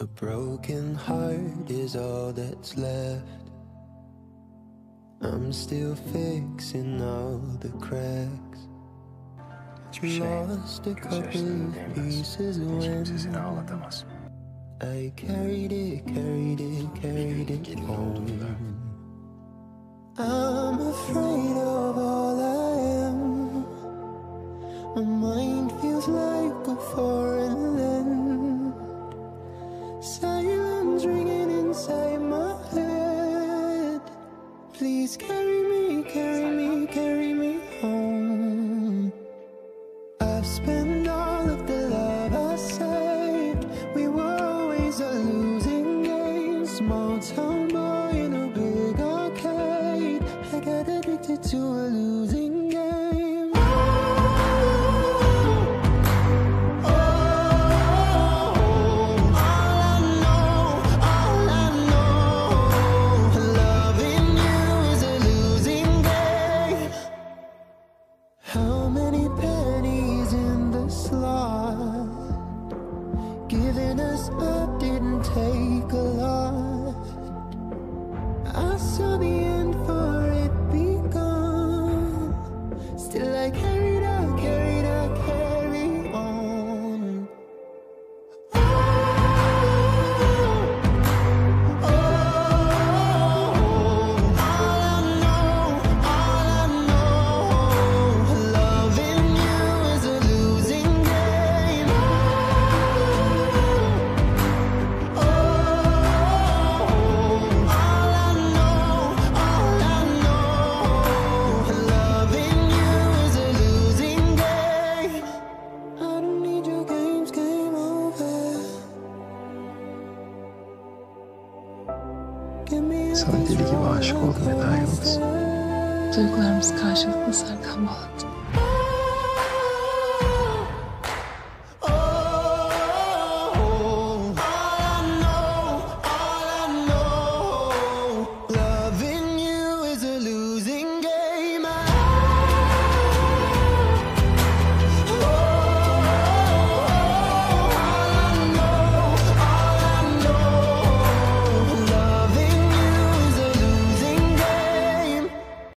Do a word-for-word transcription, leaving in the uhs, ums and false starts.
A broken heart is all that's left. I'm still fixing all the cracks. Hiçbir şey Lost a couple gözyaşlarını of değmez. pieces Hiç kimse when seni ağlatamaz. I carried it, carried it, carried it Gelin home. olduğunda I'm afraid of all I am. My mind feels like a foreign land. Silence ringing inside my head. Please carry me, carry me, carry me home. I've spent all of the love I saved. We were always a losing game. Small town boy in a big arcade. I got addicted to a losing game. How many pennies in the slot? Giving us up didn't take a lot. I saw the end for it begun. Still I carried on, carried on, carry on. Oh, oh, all I know, all I know, loving you is a losing game. Oh, all I know, all I know, loving you is a losing game. I don't need your games, game over. Give me a Sana deli gibi aşık oldum Eda Yıldız. Duygularımız karşılıklı Serkan Bolat.